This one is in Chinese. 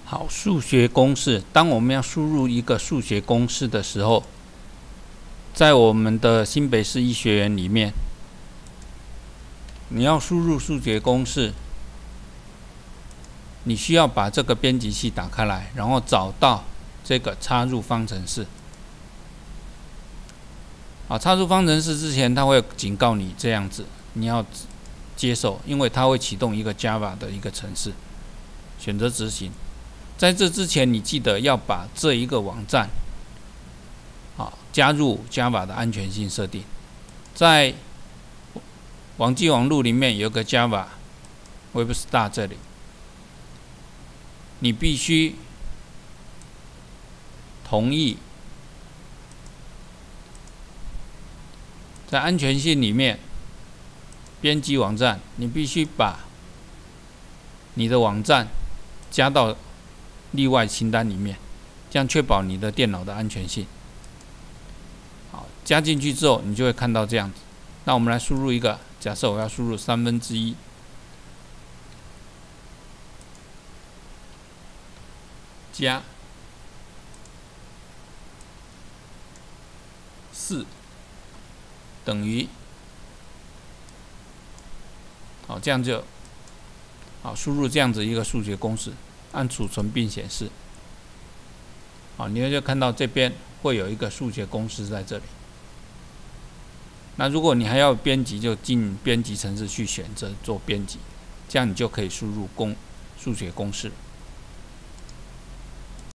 好，数学公式。当我们要输入一个数学公式的时候，在我们的新北市医学院里面，你要输入数学公式，你需要把这个编辑器打开来，然后找到这个插入方程式。好，插入方程式之前，它会警告你这样子，你要接受，因为它会启动一个 Java 的一个程式，选择执行。在这之前，你记得要把这一个网站，加入 Java 的安全性设定。在网际网路里面有个 Java WebStar 这里，你必须同意。在安全性里面，编辑网站，你必须把你的网站加到例外清单里面，这样确保你的电脑的安全性。好，加进去之后，你就会看到这样子。那我们来输入一个，假设我要输入1/3加4等于，好，这样就好，输入这样子一个数学公式，按储存并显示。好，你就看到这边会有一个数学公式在这里。那如果你还要编辑，就进编辑程式去选择做编辑，这样你就可以输入数学公式。